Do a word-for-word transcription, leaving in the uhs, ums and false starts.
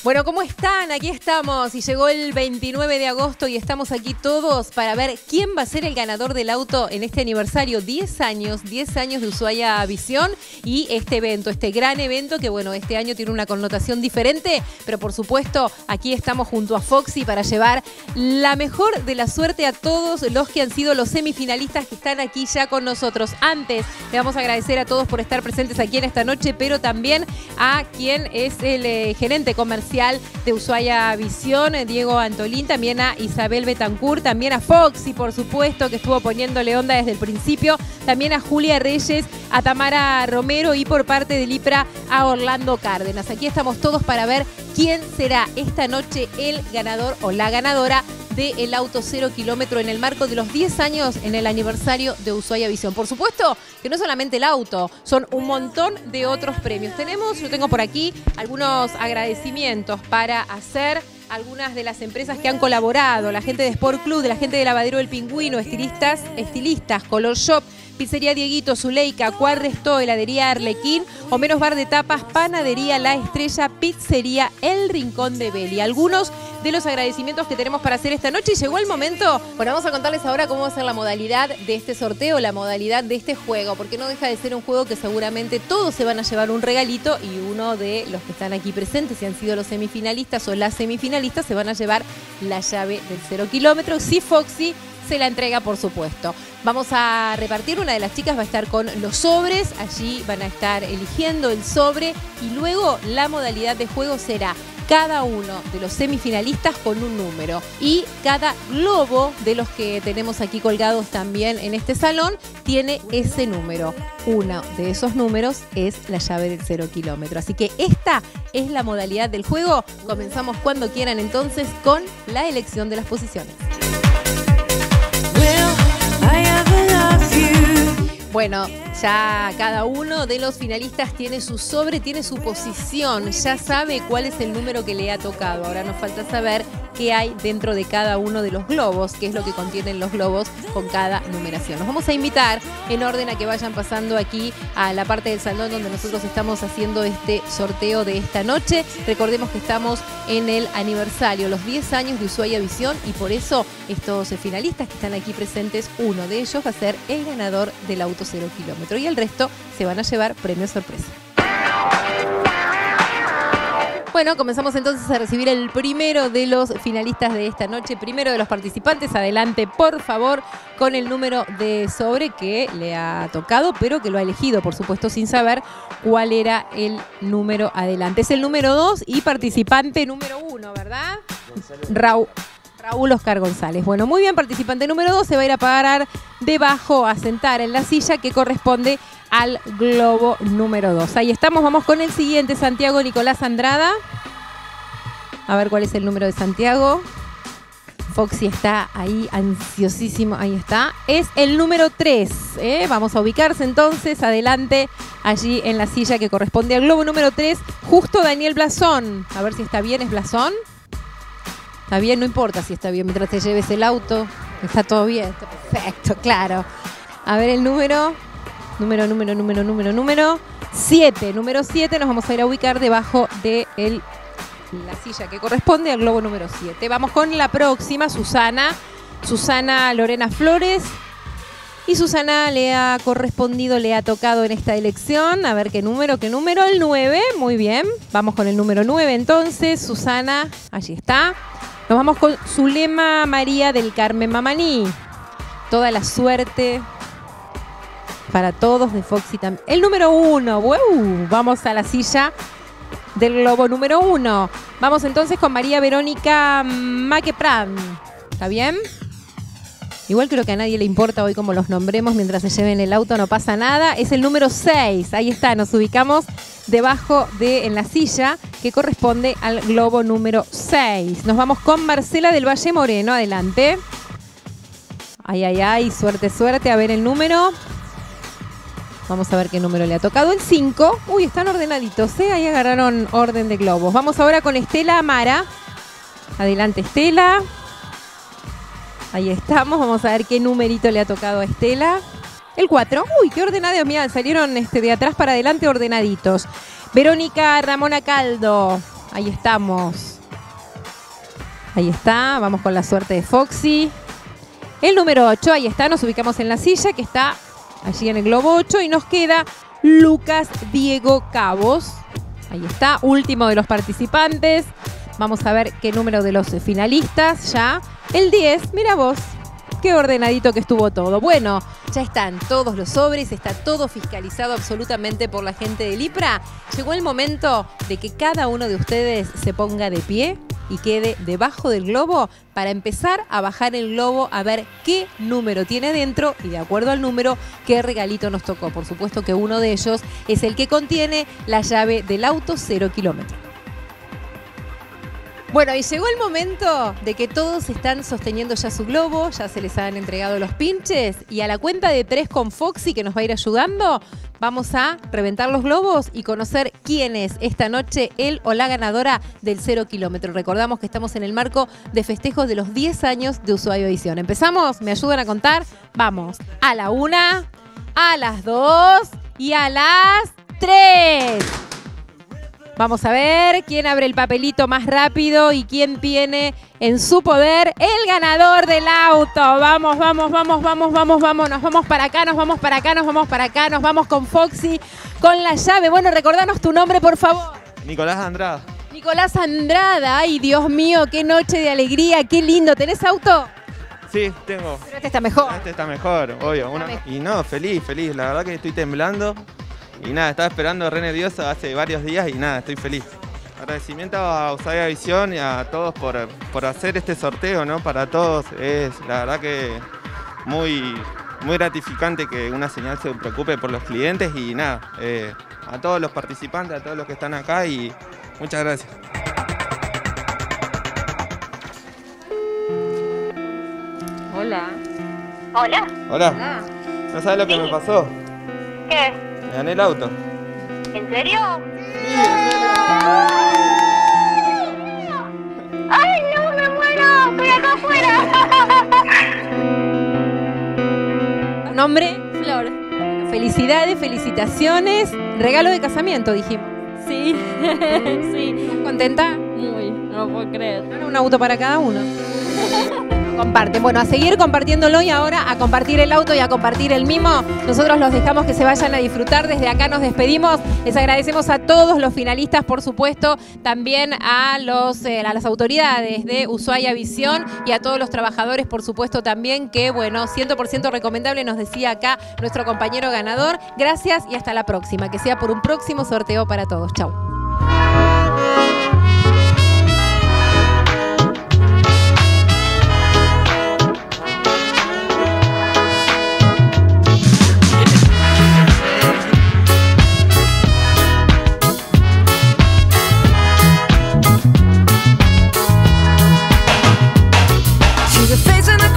Bueno, ¿cómo están? Aquí estamos y llegó el veintinueve de agosto y estamos aquí todos para ver quién va a ser el ganador del auto en este aniversario. diez años, diez años de Ushuaia Visión y este evento, este gran evento que, bueno, este año tiene una connotación diferente, pero por supuesto aquí estamos junto a Foxy para llevar la mejor de la suerte a todos los que han sido los semifinalistas que están aquí ya con nosotros. Antes, le vamos a agradecer a todos por estar presentes aquí en esta noche, pero también a quien es el eh, gerente comercial de Ushuaia Visión, Diego Antolín, también a Isabel Betancourt, también a Foxy, por supuesto, que estuvo poniéndole onda desde el principio, también a Julia Reyes, a Tamara Romero y por parte del IPRA a Orlando Cárdenas. Aquí estamos todos para ver quién será esta noche el ganador o la ganadora del auto cero kilómetro en el marco de los diez años en el aniversario de Ushuaia Visión. Por supuesto que no es solamente el auto, son un montón de otros premios. Tenemos, yo tengo por aquí algunos agradecimientos para hacer algunas de las empresas que han colaborado, la gente de Sport Club, de la gente de Lavadero del Pingüino, estilistas, estilistas, Color Shop, Pizzería Dieguito, Zuleika, Cuadresto, Heladería Arlequín, Homeros Bar de Tapas, Panadería La Estrella, Pizzería El Rincón de Beli. Algunos de los agradecimientos que tenemos para hacer esta noche y llegó el momento. Bueno, vamos a contarles ahora cómo va a ser la modalidad de este sorteo, la modalidad de este juego, porque no deja de ser un juego que seguramente todos se van a llevar un regalito y uno de los que están aquí presentes, si han sido los semifinalistas o las semifinalistas, se van a llevar la llave del cero kilómetro. Sí, Foxy se la entrega, por supuesto. Vamos a repartir, una de las chicas va a estar con los sobres, allí van a estar eligiendo el sobre y luego la modalidad de juego será cada uno de los semifinalistas con un número y cada globo de los que tenemos aquí colgados también en este salón tiene ese número. Uno de esos números es la llave del cero kilómetro. Así que esta es la modalidad del juego. Comenzamos cuando quieran entonces con la elección de las posiciones. Bueno, ya cada uno de los finalistas tiene su sobre, tiene su posición, ya sabe cuál es el número que le ha tocado. Ahora nos falta saber qué hay dentro de cada uno de los globos, qué es lo que contienen los globos con cada numeración. Nos vamos a invitar en orden a que vayan pasando aquí a la parte del salón donde nosotros estamos haciendo este sorteo de esta noche. Recordemos que estamos en el aniversario, los diez años de Ushuaia Visión y por eso estos finalistas que están aquí presentes, uno de ellos va a ser el ganador del auto cero kilómetro y el resto se van a llevar premio sorpresa. Bueno, comenzamos entonces a recibir el primero de los finalistas de esta noche, primero de los participantes. Adelante, por favor, con el número de sobre que le ha tocado, pero que lo ha elegido, por supuesto, sin saber cuál era el número adelante. Es el número dos y participante número uno, ¿verdad? Raúl. Raúl Oscar González. Bueno, muy bien, participante número dos se va a ir a parar debajo, a sentar en la silla que corresponde al globo número dos. Ahí estamos, vamos con el siguiente, Santiago Nicolás Andrada. A ver cuál es el número de Santiago. Foxy está ahí ansiosísimo, ahí está. Es el número tres. ¿eh? Vamos a ubicarse entonces, adelante, allí en la silla que corresponde al globo número tres. Justo Daniel Blasón. A ver si está bien, ¿es Blasón? Está bien, no importa si está bien, mientras te lleves el auto, está todo bien, está perfecto, claro. A ver el número, número, número, número, número, número, siete, número siete, nos vamos a ir a ubicar debajo de el, la silla que corresponde al globo número siete. Vamos con la próxima, Susana, Susana Lorena Flores. Y Susana le ha correspondido, le ha tocado en esta elección. A ver qué número, qué número, el nueve, muy bien. Vamos con el número nueve entonces, Susana, allí está. Nos vamos con Zulema María del Carmen Mamaní. Toda la suerte para todos de Foxy también. El número uno. ¡Wow! Vamos a la silla del globo número uno. Vamos entonces con María Verónica Maquepran. ¿Está bien? Igual creo que a nadie le importa hoy cómo los nombremos mientras se lleven el auto, no pasa nada. Es el número seis. Ahí está, nos ubicamos debajo de en la silla que corresponde al globo número seis. Nos vamos con Marcela del Valle Moreno. Adelante. Ay, ay, ay. Suerte, suerte. A ver el número. Vamos a ver qué número le ha tocado. El cinco. Uy, están ordenaditos, ¿eh? Ahí agarraron orden de globos. Vamos ahora con Estela Amara. Adelante, Estela. Ahí estamos, vamos a ver qué numerito le ha tocado a Estela. El cuatro. Uy, qué ordenado, mira, salieron este, de atrás para adelante ordenaditos. Verónica Ramona Caldo. ahí estamos. Ahí está, vamos con la suerte de Foxy. El número ocho, ahí está, nos ubicamos en la silla que está allí en el globo ocho y nos queda Lucas Diego Cabos. Ahí está, último de los participantes. Vamos a ver qué número de los finalistas ya. El diez, mira vos, qué ordenadito que estuvo todo. Bueno, ya están todos los sobres, está todo fiscalizado absolutamente por la gente del IPRA. Llegó el momento de que cada uno de ustedes se ponga de pie y quede debajo del globo para empezar a bajar el globo a ver qué número tiene dentro y de acuerdo al número qué regalito nos tocó. Por supuesto que uno de ellos es el que contiene la llave del auto cero kilómetros. Bueno, y llegó el momento de que todos están sosteniendo ya su globo, ya se les han entregado los pinches y a la cuenta de tres con Foxy que nos va a ir ayudando, vamos a reventar los globos y conocer quién es esta noche el o la ganadora del cero kilómetro. Recordamos que estamos en el marco de festejos de los diez años de Ushuaia Visión. ¿Empezamos? ¿Me ayudan a contar? Vamos. A la una, a las dos y a las tres. Vamos a ver quién abre el papelito más rápido y quién tiene en su poder el ganador del auto. Vamos, vamos, vamos, vamos, vamos, vamos. Nos vamos para acá, nos vamos para acá, nos vamos para acá. Nos vamos con Foxy, con la llave. Bueno, recordanos tu nombre, por favor. Nicolás Andrada. Nicolás Andrada. Ay, Dios mío, qué noche de alegría, qué lindo. ¿Tenés auto? Sí, tengo. Pero este está mejor. Este está mejor, obvio. Una... Y no, feliz, feliz. La verdad que estoy temblando. Y nada, estaba esperando re nervioso hace varios días y nada, estoy feliz. Agradecimiento a Ushuaia Visión y a todos por, por hacer este sorteo, ¿no? Para todos es la verdad que muy, muy gratificante que una señal se preocupe por los clientes y nada, eh, a todos los participantes, a todos los que están acá y muchas gracias. Hola. Hola. Hola. Hola. ¿No sabes lo que Sí. me pasó? ¿Qué? Me gané el auto. ¿En serio? Sí, en serio. ¡Ay, no, me muero! ¡Estoy acá afuera! ¿Nombre? Flor. Felicidades, felicitaciones. Regalo de casamiento, dijimos. Sí, sí. ¿Contenta? Muy, no lo puedo creer. Un auto para cada uno. Comparten. Bueno, a seguir compartiéndolo y ahora a compartir el auto y a compartir el mimo. Nosotros los dejamos que se vayan a disfrutar. Desde acá nos despedimos. Les agradecemos a todos los finalistas, por supuesto, también a, los, eh, a las autoridades de Ushuaia Visión y a todos los trabajadores, por supuesto, también, que, bueno, cien por ciento recomendable, nos decía acá nuestro compañero ganador. Gracias y hasta la próxima. Que sea por un próximo sorteo para todos. Chau. See the face in the